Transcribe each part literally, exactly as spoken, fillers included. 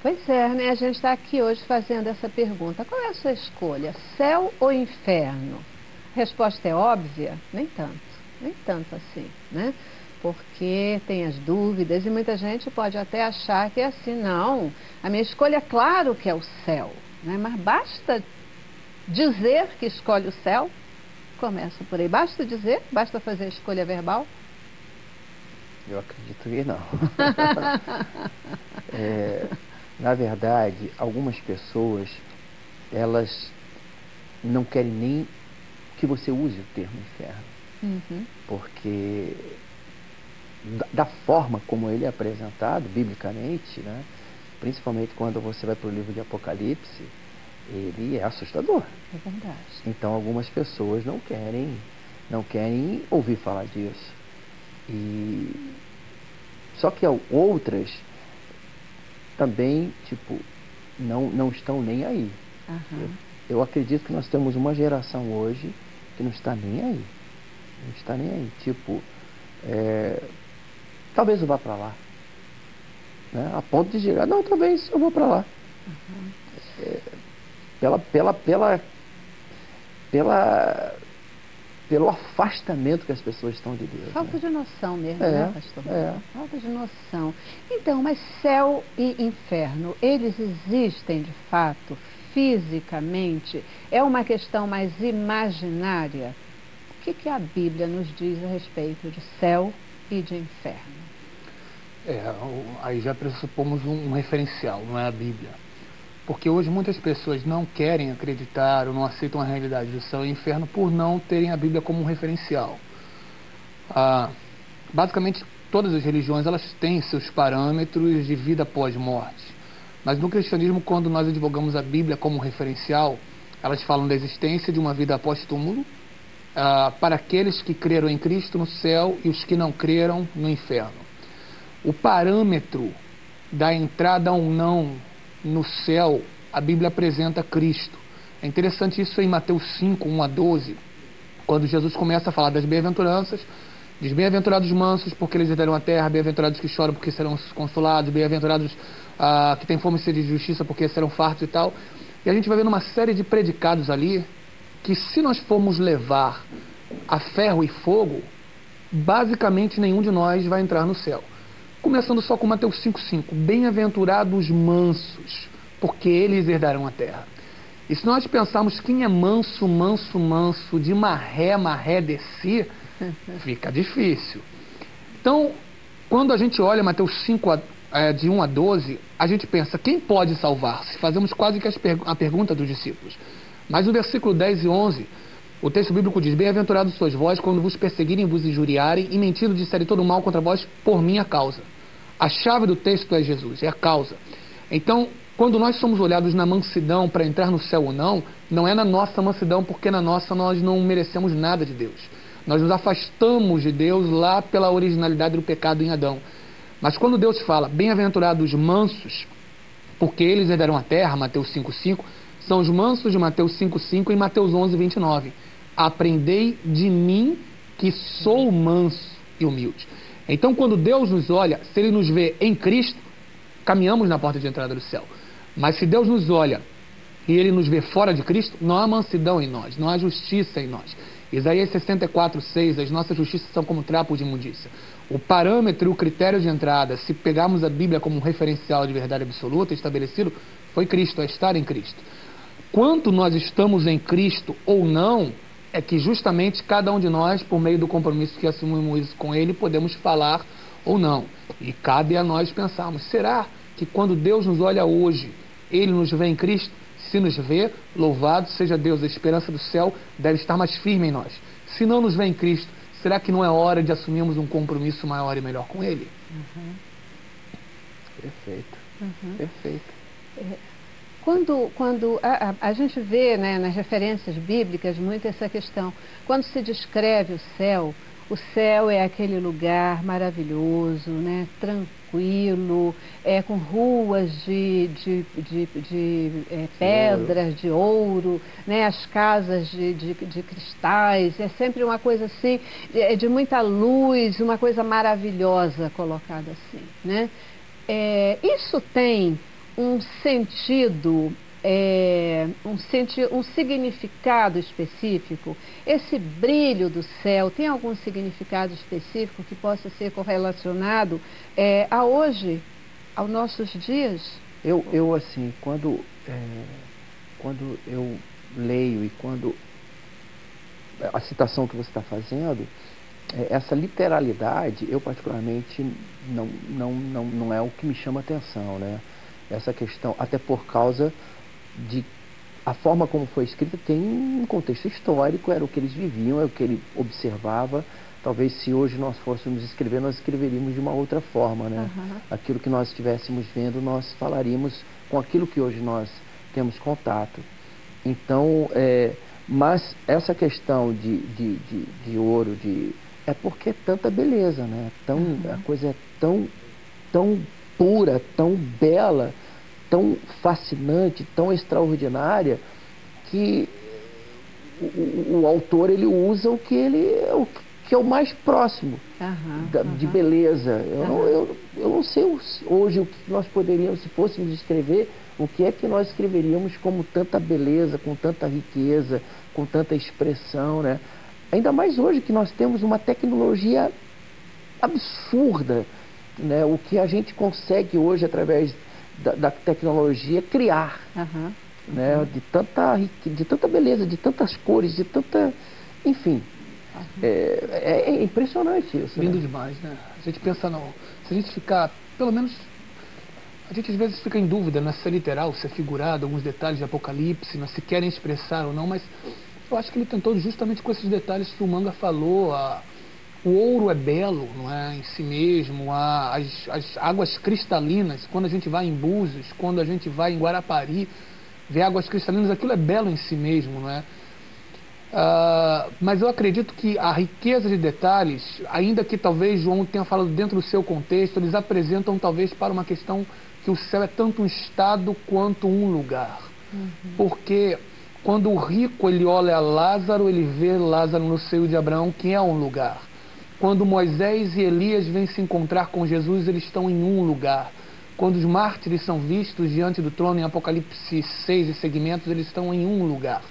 Pois é, né? A gente está aqui hoje fazendo essa pergunta. Qual é a sua escolha? Céu ou inferno? A resposta é óbvia? Nem tanto. Nem tanto assim, né? Porque tem as dúvidas e muita gente pode até achar que é assim. Não, a minha escolha é claro que é o céu, né? Mas basta dizer que escolhe o céu. Começa por aí. Basta dizer? Basta fazer a escolha verbal? Eu acredito que não. é, na verdade, algumas pessoas, elas não querem nem que você use o termo inferno. Uhum. Porque da, da forma como ele é apresentado, biblicamente, né, principalmente quando você vai para o livro de Apocalipse, ele é assustador. É verdade. Então algumas pessoas não querem, não querem ouvir falar disso. E só que outras também, tipo, não, não estão nem aí. Uhum. Eu, eu acredito que nós temos uma geração hoje que não está nem aí. Não está nem aí. Tipo, é, talvez eu vá para lá. Né? A ponto de chegar, não, talvez eu vou para lá. Uhum. É, pela, pela, pela, pela, pelo afastamento que as pessoas estão de Deus. Falta né? de noção mesmo, é, né, pastor? É. Falta de noção. Então, mas céu e inferno, eles existem de fato, fisicamente? É uma questão mais imaginária? O que, que a Bíblia nos diz a respeito de céu e de inferno? É, aí já pressupomos um, um referencial, não é a Bíblia. Porque hoje muitas pessoas não querem acreditar ou não aceitam a realidade do céu e inferno por não terem a Bíblia como um referencial. Ah, basicamente, todas as religiões elas têm seus parâmetros de vida pós-morte. Mas no cristianismo, quando nós advogamos a Bíblia como referencial, elas falam da existência de uma vida após túmulo, ah, para aqueles que creram em Cristo no céu e os que não creram no inferno. O parâmetro da entrada ou não no céu, a Bíblia apresenta Cristo. É interessante isso em Mateus cinco, um a doze, quando Jesus começa a falar das bem-aventuranças, diz: bem-aventurados mansos, porque eles herdarão a terra, bem-aventurados que choram, porque serão consolados, bem-aventurados ah, que têm fome e sede de justiça, porque serão fartos e tal. E a gente vai vendo uma série de predicados ali, que se nós formos levar a ferro e fogo, basicamente nenhum de nós vai entrar no céu. Começando só com Mateus cinco, cinco. Bem-aventurados mansos, porque eles herdarão a terra. E se nós pensarmos quem é manso, manso, manso, de marré, marré de si, fica difícil. Então, quando a gente olha Mateus cinco, de um a doze, a gente pensa, quem pode salvar-se? Fazemos quase que a pergunta dos discípulos. Mas no versículo dez e onze, o texto bíblico diz: bem-aventurados sois vós quando vos perseguirem, vos injuriarem e mentindo disserem todo mal contra vós por minha causa. A chave do texto é Jesus, é a causa. Então, quando nós somos olhados na mansidão para entrar no céu ou não, não é na nossa mansidão, porque na nossa nós não merecemos nada de Deus. Nós nos afastamos de Deus lá pela originalidade do pecado em Adão. Mas quando Deus fala, bem-aventurados mansos, porque eles herdarão a terra, Mateus cinco, cinco, são os mansos de Mateus cinco, cinco e Mateus onze, vinte e nove. Aprendei de mim que sou manso e humilde. Então, quando Deus nos olha, se Ele nos vê em Cristo, caminhamos na porta de entrada do céu. Mas se Deus nos olha e Ele nos vê fora de Cristo, não há mansidão em nós, não há justiça em nós. Isaías sessenta e quatro, seis, as nossas justiças são como trapos de imundícia. O parâmetro e o critério de entrada, se pegarmos a Bíblia como um referencial de verdade absoluta estabelecido, foi Cristo, é estar em Cristo. Quanto nós estamos em Cristo ou não, é que justamente cada um de nós, por meio do compromisso que assumimos com Ele, podemos falar ou não. E cabe a nós pensarmos, será que quando Deus nos olha hoje, Ele nos vê em Cristo? Se nos vê, louvado seja Deus, a esperança do céu deve estar mais firme em nós. Se não nos vê em Cristo, será que não é hora de assumirmos um compromisso maior e melhor com Ele? Uhum. Perfeito, Uhum. perfeito. É. Quando, quando a, a, a gente vê, né, nas referências bíblicas muito essa questão, quando se descreve o céu, o céu é aquele lugar maravilhoso, né, tranquilo, é, com ruas de, de, de, de é, pedras, de ouro, né, as casas de, de, de cristais, é sempre uma coisa assim, de, de muita luz, uma coisa maravilhosa colocada assim, né? É, isso tem um sentido, é, um, senti um significado específico? Esse brilho do céu tem algum significado específico que possa ser correlacionado é, a hoje, aos nossos dias? Eu, eu assim, quando, é, quando eu leio e quando a citação que você está fazendo, é, essa literalidade, eu particularmente não, não, não, não é o que me chama atenção, né? Essa questão, até por causa de a forma como foi escrita tem um contexto histórico, era o que eles viviam, é o que ele observava. Talvez se hoje nós fôssemos escrever, nós escreveríamos de uma outra forma, né? Uhum. Aquilo que nós estivéssemos vendo, nós falaríamos com aquilo que hoje nós temos contato. Então, é, mas essa questão de, de, de, de ouro, de, é porque é tanta beleza, né? Tão, uhum. A coisa é tão, tão pura, tão bela, tão fascinante, tão extraordinária, que o, o, o autor ele usa o que ele o que é o mais próximo uhum, da, uhum. de beleza. Eu, uhum. não, eu, eu não sei hoje o que nós poderíamos, se fôssemos escrever, o que é que nós escreveríamos como tanta beleza, com tanta riqueza, com tanta expressão, né? Ainda mais hoje que nós temos uma tecnologia absurda, né? O que a gente consegue hoje através da, da tecnologia criar, uhum, né? Uhum. De tanta de tanta beleza, de tantas cores, de tanta, enfim, uhum. é, é impressionante isso. Lindo, né? demais, né? A gente pensa não, se a gente ficar, pelo menos a gente às vezes fica em dúvida, né, se é literal, se é figurado, alguns detalhes de Apocalipse, né, se querem expressar ou não, mas eu acho que ele tentou justamente com esses detalhes que o Manga falou. A, o ouro é belo, não é, em si mesmo, a, as, as águas cristalinas, quando a gente vai em Búzios, quando a gente vai em Guarapari, ver águas cristalinas, aquilo é belo em si mesmo, não é? Uh, mas eu acredito que a riqueza de detalhes, ainda que talvez João tenha falado dentro do seu contexto, eles apresentam talvez para uma questão que o céu é tanto um estado quanto um lugar. Uhum. Porque quando o rico ele olha Lázaro, ele vê Lázaro no seio de Abraão, que é um lugar. Quando Moisés e Elias vêm se encontrar com Jesus, eles estão em um lugar. Quando os mártires são vistos diante do trono em Apocalipse seis e segmentos, eles estão em um lugar.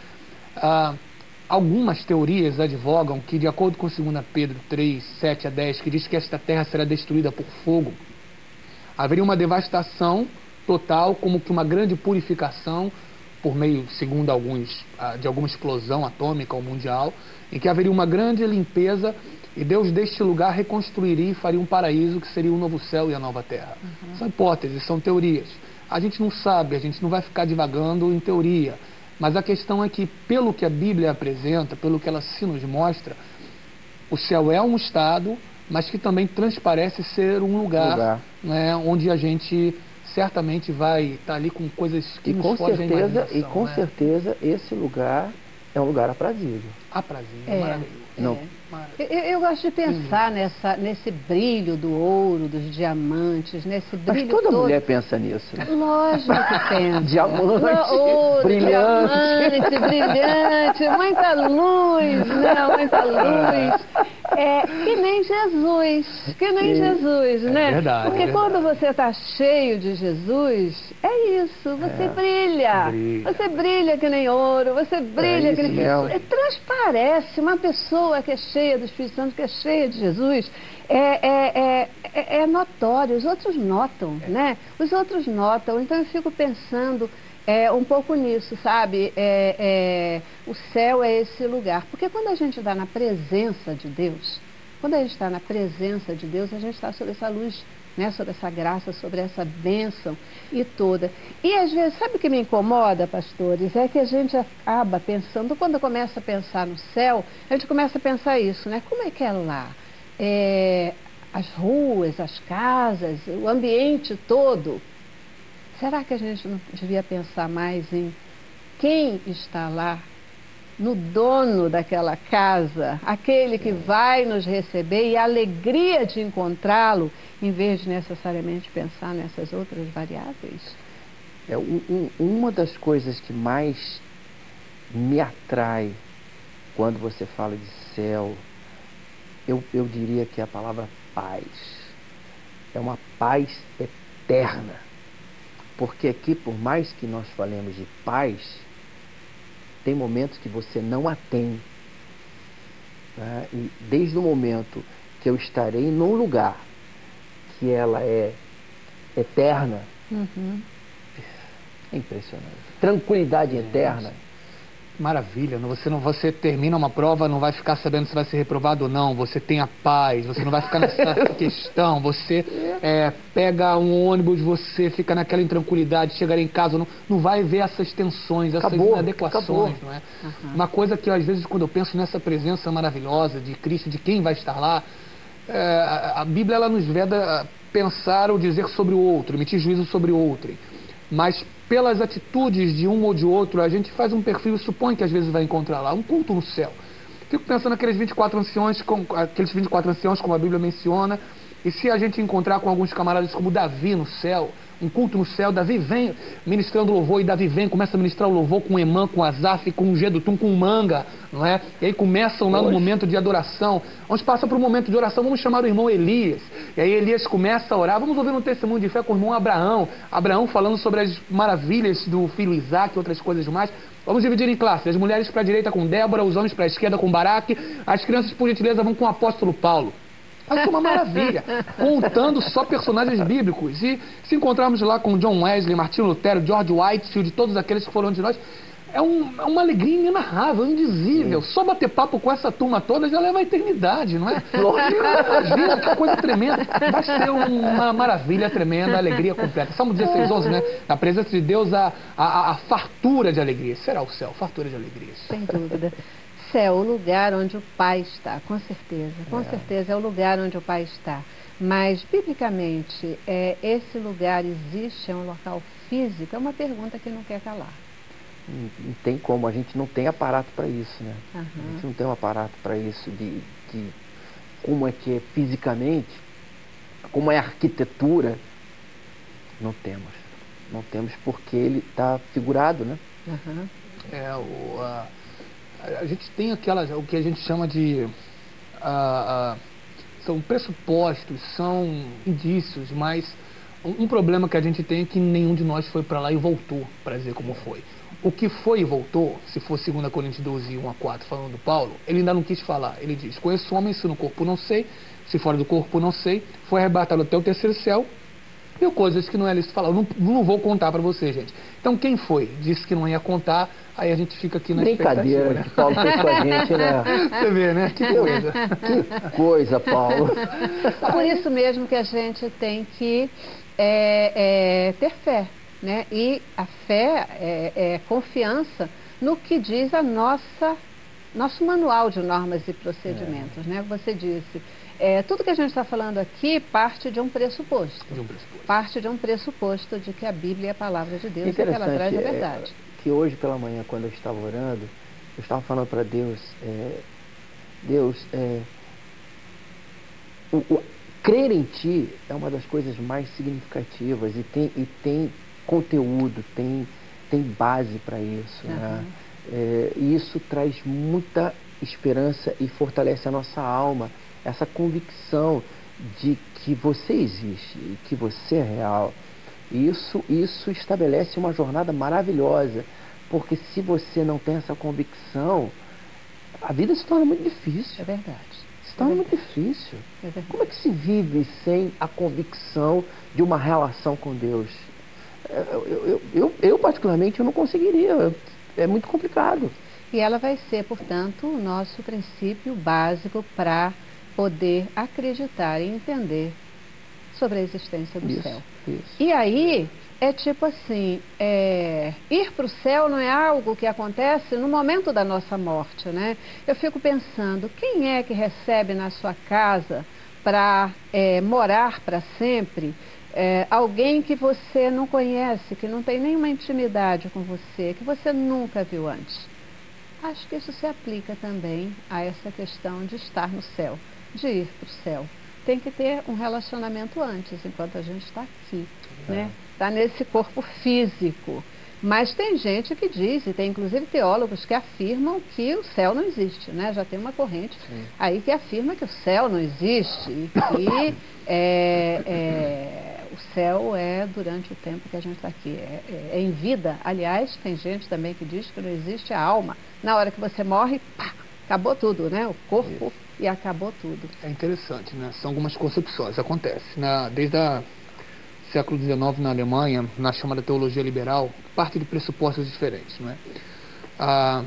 Ah, algumas teorias advogam que, de acordo com dois Pedro três, sete a dez, que diz que esta terra será destruída por fogo, haveria uma devastação total, como que uma grande purificação, por meio, segundo alguns, de alguma explosão atômica ou mundial, em que haveria uma grande limpeza e Deus deste lugar reconstruiria e faria um paraíso que seria o novo céu e a nova terra. Uhum. São hipóteses, são teorias. A gente não sabe, a gente não vai ficar divagando em teoria, mas a questão é que, pelo que a Bíblia apresenta, pelo que ela se nos mostra, o céu é um estado, mas que também transparece ser um lugar, lugar. Né, onde a gente certamente vai estar ali com coisas que e nos com fogem à imaginação. E com né? certeza esse lugar é um lugar aprazível. Aprazível, é, maravilhoso. É. Não. Eu, eu gosto de pensar hum. nessa, nesse brilho do ouro, dos diamantes, nesse brilho Mas toda todo. mulher pensa nisso. Lógico que pensa. Diamante, ouro, brilhante. Diamante, brilhante, muita luz, né? Muita luz. É, que nem Jesus, que nem Sim. Jesus, né? É verdade, Porque é quando verdade. você está cheio de Jesus, é isso, você é. brilha. brilha. Você brilha que nem ouro, você brilha é que nem... Mesmo. Transparece, uma pessoa que é cheia do Espírito Santo, que é cheia de Jesus, é, é, é, é notório, os outros notam, é. né? Os outros notam, então eu fico pensando é, um pouco nisso, sabe? É, é, o céu é esse lugar, porque quando a gente está na presença de Deus, quando a gente está na presença de Deus, a gente está sob essa luz, né? Sobre essa graça, sobre essa bênção e toda. E às vezes, sabe o que me incomoda, pastores? É que a gente acaba pensando, quando começa a pensar no céu, a gente começa a pensar isso, né? Como é que é lá? É, as ruas, as casas, o ambiente todo. Será que a gente não devia pensar mais em quem está lá, no dono daquela casa, aquele que vai nos receber e a alegria de encontrá-lo, em vez de necessariamente pensar nessas outras variáveis? É, um, um, uma das coisas que mais me atrai quando você fala de céu, eu, eu diria que é a palavra paz. É uma paz eterna. Porque aqui, por mais que nós falemos de paz, tem momentos que você não a tem. Né? E desde o momento que eu estarei num lugar que ela é eterna, Uhum. é impressionante. Tranquilidade eterna. Maravilha, você não, você termina uma prova, não vai ficar sabendo se vai ser reprovado ou não, você tem a paz, você não vai ficar nessa questão, você é, pega um ônibus, você fica naquela intranquilidade, chegar em casa, não, não vai ver essas tensões, essas Acabou, inadequações, acabou. não é? Uhum. Uma coisa que às vezes quando eu penso nessa presença maravilhosa de Cristo, de quem vai estar lá, é, a, a Bíblia ela nos veda pensar ou dizer sobre o outro, emitir juízo sobre o outro. Mas pelas atitudes de um ou de outro, a gente faz um perfil e supõe que às vezes vai encontrar lá um culto no céu. Fico pensando naqueles vinte e quatro anciões, com, aqueles vinte e quatro anciãos, como a Bíblia menciona, e se a gente encontrar com alguns camaradas como Davi no céu, um culto no céu, Davi vem ministrando louvor, e Davi vem, começa a ministrar o louvor com Emã, com Asaf, com Gedutum, com Manga, não é? E aí começam lá no momento de adoração, onde passa para o momento de oração, vamos chamar o irmão Elias, e aí Elias começa a orar, vamos ouvir um testemunho de fé com o irmão Abraão, Abraão falando sobre as maravilhas do filho Isaac e outras coisas mais. Vamos dividir em classes, as mulheres para a direita com Débora, os homens para a esquerda com Baraque, as crianças por gentileza vão com o apóstolo Paulo. Vai ser uma maravilha, contando só personagens bíblicos. E se encontrarmos lá com John Wesley, Martinho Lutero, George Whitefield, todos aqueles que foram de nós, é, um, é uma alegria inenarrável, indizível. Sim. Só bater papo com essa turma toda já leva a eternidade, não é? Imagina, que coisa tremenda. Vai ser uma maravilha tremenda, alegria completa. Salmo dezesseis, onze, né? Na presença de Deus, a, a, a fartura de alegria. Será o céu, fartura de alegria. Sem dúvida. Céu, o lugar onde o Pai está, com certeza, com é. certeza é o lugar onde o Pai está. Mas, biblicamente, é, esse lugar existe, é um local físico? É uma pergunta que não quer calar. Não, não tem como, a gente não tem aparato para isso, né? Uhum. A gente não tem um aparato para isso, de, de como é que é fisicamente, como é a arquitetura, não temos. Não temos porque ele está figurado, né? Uhum. É, o... A... A gente tem aquelas, o que a gente chama de, uh, uh, são pressupostos, são indícios, mas um, um problema que a gente tem é que nenhum de nós foi para lá e voltou para dizer como foi. O que foi e voltou, se for segunda Coríntios doze, um a quatro, falando do Paulo, ele ainda não quis falar. Ele diz, conheço o homem, se no corpo não sei, se fora do corpo não sei, foi arrebatado até o terceiro céu, e coisas que não é lícito falar. Eu não, não vou contar para você, gente. Então, quem foi? Disse que não ia contar, aí a gente fica aqui na brincadeira, né? que Paulo fez com a gente, né? Você vê, né? Que coisa. Que coisa, Paulo. Por isso mesmo que a gente tem que é, é, ter fé, né? E a fé é, é confiança no que diz a nossa, nosso manual de normas e procedimentos, é. né? Você disse... É, tudo que a gente está falando aqui parte de um pressuposto. De um pressuposto. Parte de um pressuposto de que a Bíblia é a palavra de Deus e que ela traz a verdade. É, que hoje pela manhã, quando eu estava orando, eu estava falando para Deus, é, Deus, é, o, o, crer em Ti é uma das coisas mais significativas e tem, e tem conteúdo, tem, tem base para isso. Uhum. Né? É, e isso traz muita esperança e fortalece a nossa alma. Essa convicção de que você existe e que você é real. Isso, isso estabelece uma jornada maravilhosa, porque se você não tem essa convicção, a vida se torna muito difícil. É verdade. Se torna é muito difícil. É verdade. Como é que se vive sem a convicção de uma relação com Deus? Eu, eu, eu, eu particularmente, eu não conseguiria. É muito complicado. E ela vai ser, portanto, o nosso princípio básico para poder acreditar e entender sobre a existência do isso, céu. Isso. E aí, é tipo assim, é, ir para o céu não é algo que acontece no momento da nossa morte, né? Eu fico pensando, quem é que recebe na sua casa para é, morar para sempre é, alguém que você não conhece, que não tem nenhuma intimidade com você, que você nunca viu antes? Acho que isso se aplica também a essa questão de estar no céu, de ir para o céu. Tem que ter um relacionamento antes, enquanto a gente está aqui, é. né? Está nesse corpo físico. Mas tem gente que diz, e tem inclusive teólogos que afirmam que o céu não existe, né? Já tem uma corrente Sim. aí que afirma que o céu não existe e que é, é, o céu é durante o tempo que a gente está aqui, é, é, é em vida. Aliás, tem gente também que diz que não existe a alma. Na hora que você morre, pá, acabou tudo, né? O corpo, isso. E acabou tudo. É interessante, né? São algumas concepções, acontece. Na, desde o século dezenove, na Alemanha, na chamada teologia liberal, parte de pressupostos diferentes, não é? A,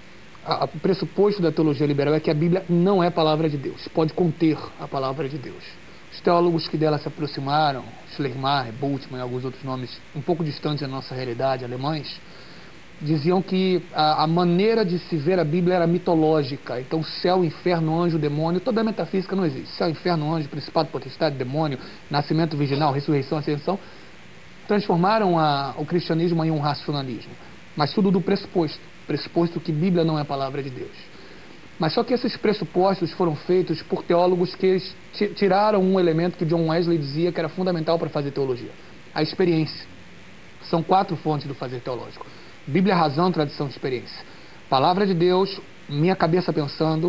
a, o pressuposto da teologia liberal é que a Bíblia não é a palavra de Deus, pode conter a palavra de Deus. Os teólogos que dela se aproximaram, Schleiermacher, Bultmann e alguns outros nomes um pouco distantes da nossa realidade, alemães, diziam que a, a maneira de se ver a Bíblia era mitológica. Então, céu, inferno, anjo, demônio, toda a metafísica não existe. Céu, inferno, anjo, principado, potestade, demônio, nascimento virginal, ressurreição, ascensão, transformaram a, o cristianismo em um racionalismo. Mas tudo do pressuposto, pressuposto que Bíblia não é a palavra de Deus. Mas só que esses pressupostos foram feitos por teólogos que tiraram um elemento que John Wesley dizia que era fundamental para fazer teologia: a experiência. São quatro fontes do fazer teológico: Bíblia, razão, tradição e experiência. Palavra de Deus, minha cabeça pensando,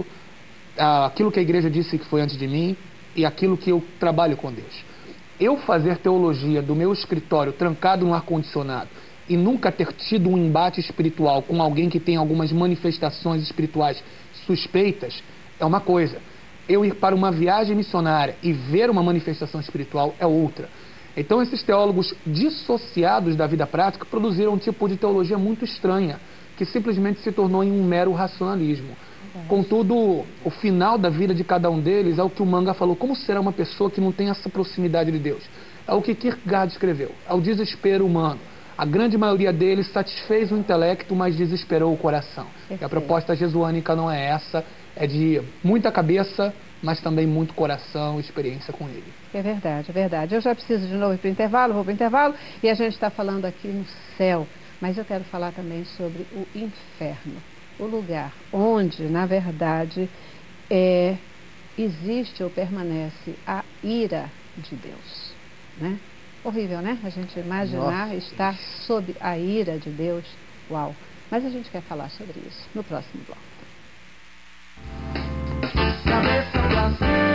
aquilo que a igreja disse que foi antes de mim e aquilo que eu trabalho com Deus. Eu fazer teologia do meu escritório trancado no ar-condicionado e nunca ter tido um embate espiritual com alguém que tem algumas manifestações espirituais suspeitas é uma coisa. Eu ir para uma viagem missionária e ver uma manifestação espiritual é outra. Então, esses teólogos dissociados da vida prática produziram um tipo de teologia muito estranha, que simplesmente se tornou em um mero racionalismo. É. Contudo, o final da vida de cada um deles é o que o Manga falou: como será uma pessoa que não tem essa proximidade de Deus? É o que Kierkegaard escreveu: é o desespero humano. A grande maioria deles satisfez o intelecto, mas desesperou o coração. E a proposta jesuânica não é essa, é de muita cabeça, mas também muito coração e experiência com ele. É verdade, é verdade. Eu já preciso de novo ir para o intervalo, vou para o intervalo, e a gente está falando aqui no céu, mas eu quero falar também sobre o inferno, o lugar onde, na verdade, é, existe ou permanece a ira de Deus, né? Horrível, né? A gente imaginar Nossa. estar sob a ira de Deus. Uau! Mas a gente quer falar sobre isso no próximo bloco. Cabeça pra cima.